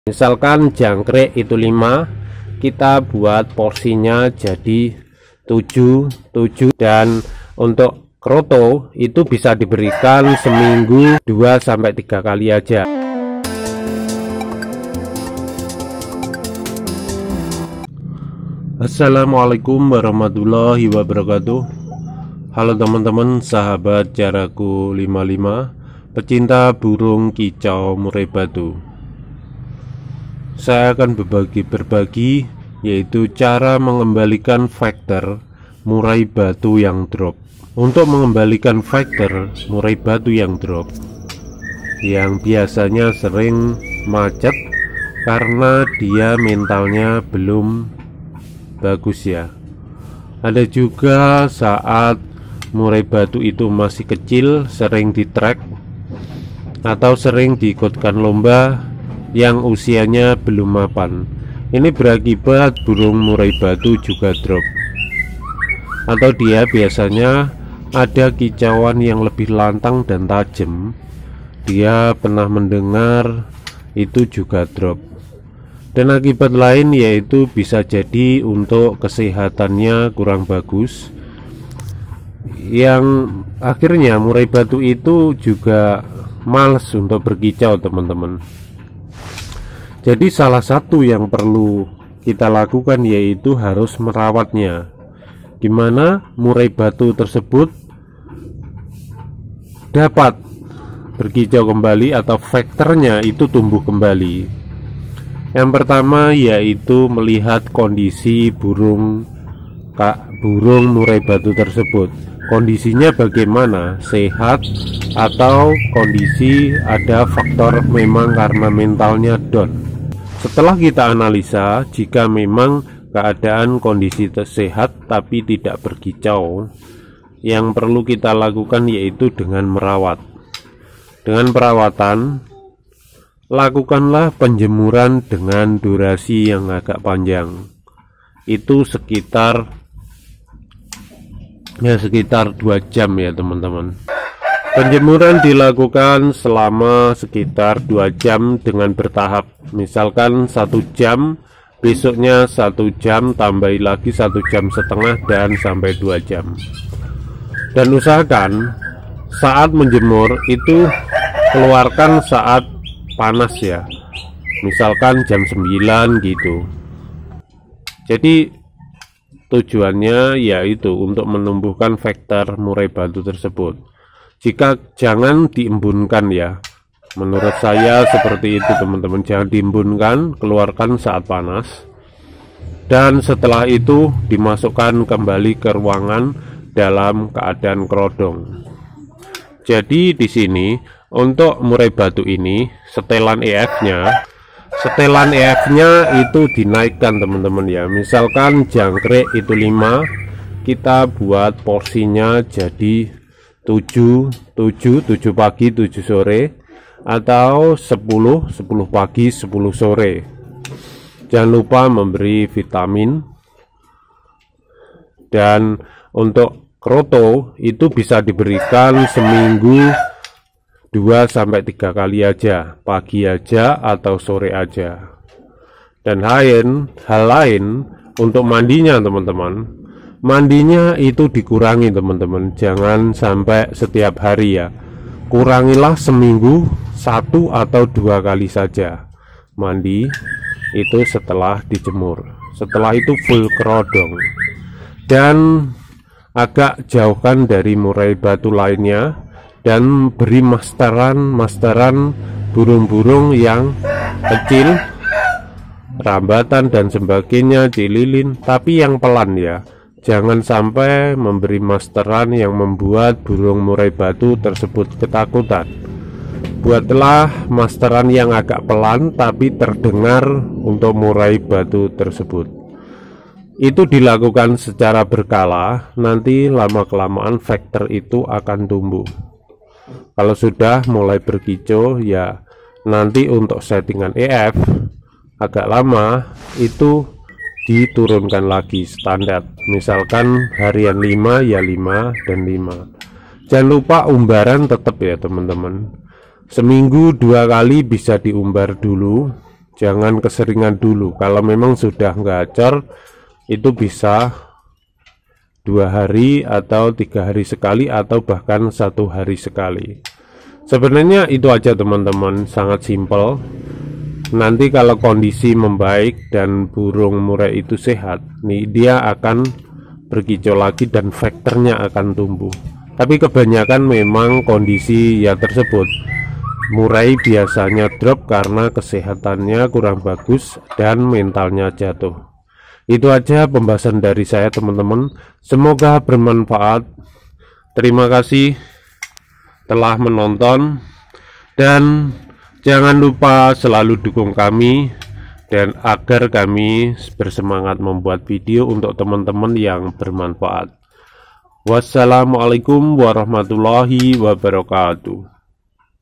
Misalkan jangkrik itu 5, kita buat porsinya jadi 7 dan untuk kroto itu bisa diberikan seminggu 2-3 kali aja. Assalamualaikum warahmatullahi wabarakatuh. Halo teman-teman, sahabat Jaraku 55, pecinta burung kicau murai batu. Saya akan berbagi yaitu cara mengembalikan vector murai batu yang drop. Untuk mengembalikan vector murai batu yang drop yang biasanya sering macet karena dia mentalnya belum bagus ya. Ada juga saat murai batu itu masih kecil, sering di track atau sering diikutkan lomba yang usianya belum mapan. Ini berakibat burung murai batu juga drop, atau dia biasanya ada kicauan yang lebih lantang dan tajam. Dia pernah mendengar itu juga drop. Dan akibat lain yaitu bisa jadi untuk kesehatannya kurang bagus, yang akhirnya murai batu itu juga males untuk berkicau teman-teman. Jadi salah satu yang perlu kita lakukan yaitu harus merawatnya. Gimana murai batu tersebut dapat berkicau kembali atau vektornya itu tumbuh kembali. Yang pertama yaitu melihat kondisi burung murai batu tersebut. Kondisinya bagaimana, sehat atau kondisi ada faktor memang karena mentalnya down. Setelah kita analisa, jika memang keadaan kondisi sehat tapi tidak berkicau, yang perlu kita lakukan yaitu dengan merawat. Dengan perawatan, lakukanlah penjemuran dengan durasi yang agak panjang. Itu sekitar 2 jam ya teman-teman. Penjemuran dilakukan selama sekitar 2 jam dengan bertahap. Misalkan 1 jam, besoknya 1 jam, tambahi lagi 1,5 jam dan sampai 2 jam. Dan usahakan saat menjemur itu keluarkan saat panas ya. Misalkan jam 9 gitu. Jadi tujuannya yaitu untuk menumbuhkan vektor murai batu tersebut. Jika jangan diembunkan ya, menurut saya seperti itu teman-teman. Jangan diembunkan, keluarkan saat panas, dan setelah itu dimasukkan kembali ke ruangan dalam keadaan kerodong. Jadi di sini untuk murai batu ini setelan EF-nya itu dinaikkan teman-teman ya. Misalkan jangkrik itu 5, kita buat porsinya jadi 7 pagi 7 sore, atau 10 pagi 10 sore. Jangan lupa memberi vitamin. Dan untuk kroto itu bisa diberikan seminggu 2-3 kali aja, pagi aja atau sore aja. Dan hal lain untuk mandinya teman-teman, mandinya itu dikurangi teman-teman. Jangan sampai setiap hari ya. Kurangilah seminggu 1 atau 2 kali saja mandi itu setelah dijemur. Setelah itu full kerodong, dan agak jauhkan dari murai batu lainnya, dan beri masteran burung-burung yang kecil, rambatan dan sebagainya, cililin, tapi yang pelan ya. Jangan sampai memberi masteran yang membuat burung murai batu tersebut ketakutan. Buatlah masteran yang agak pelan tapi terdengar untuk murai batu tersebut. Itu dilakukan secara berkala, nanti lama-kelamaan vektor itu akan tumbuh. Kalau sudah mulai berkicau ya, nanti untuk settingan EF agak lama itu diturunkan lagi standar. Misalkan harian 5 ya 5 dan 5. Jangan lupa umbaran tetap ya teman-teman. Seminggu 2 kali bisa diumbar dulu, jangan keseringan dulu. Kalau memang sudah gacor, itu bisa 2 hari atau 3 hari sekali, atau bahkan 1 hari sekali. Sebenarnya itu aja teman-teman, sangat simpel. Nanti kalau kondisi membaik dan burung murai itu sehat nih, dia akan berkicau lagi dan vektornya akan tumbuh. Tapi kebanyakan memang kondisi ya tersebut, murai biasanya drop karena kesehatannya kurang bagus dan mentalnya jatuh. Itu aja pembahasan dari saya teman-teman, semoga bermanfaat. Terima kasih telah menonton, dan jangan lupa selalu dukung kami dan agar kami bersemangat membuat video untuk teman-teman yang bermanfaat. Wassalamualaikum warahmatullahi wabarakatuh.